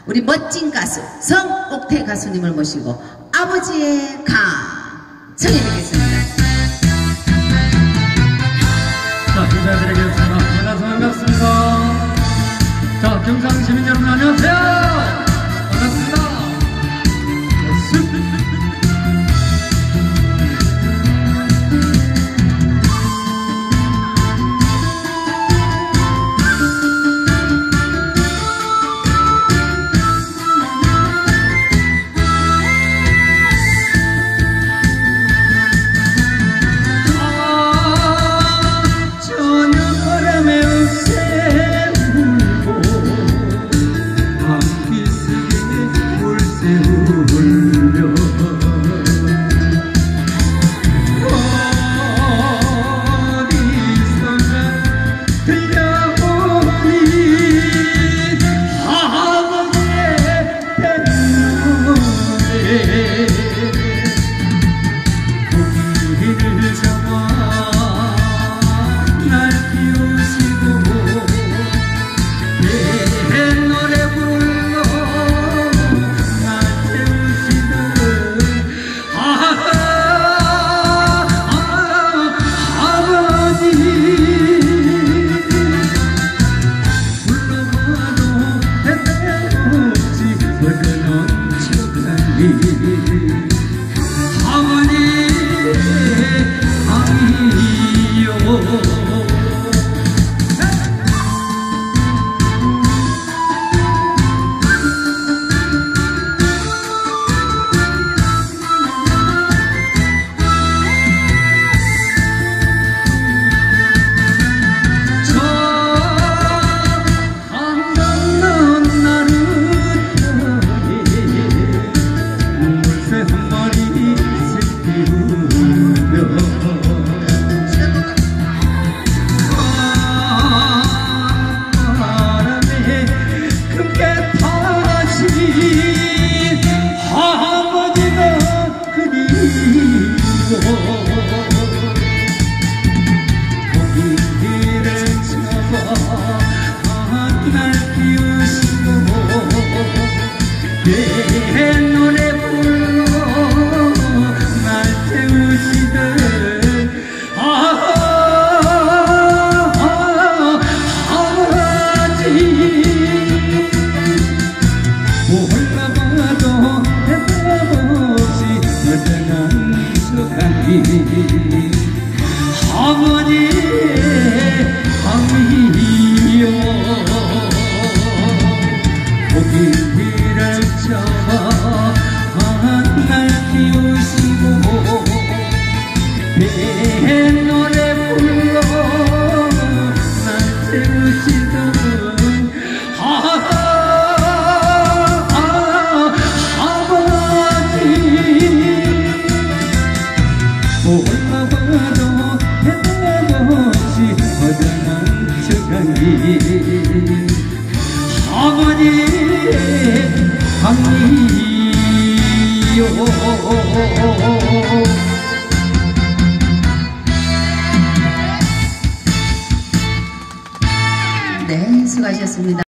우리 멋진 가수 성옥태 가수님을 모시고 아버지의 강 청해드리겠습니다. 자, 인사드리겠습니다. 만나서 반갑습니다. 자, 경상 시민 여러분 안녕하세요. 반갑습니다. 어머니 어미여 고기를 잡아 날 키우시고 내 노래 불러 날 태우시던 올라와도 대단없이 허전한 척하니 어머니 강이요. 네, 수고하셨습니다.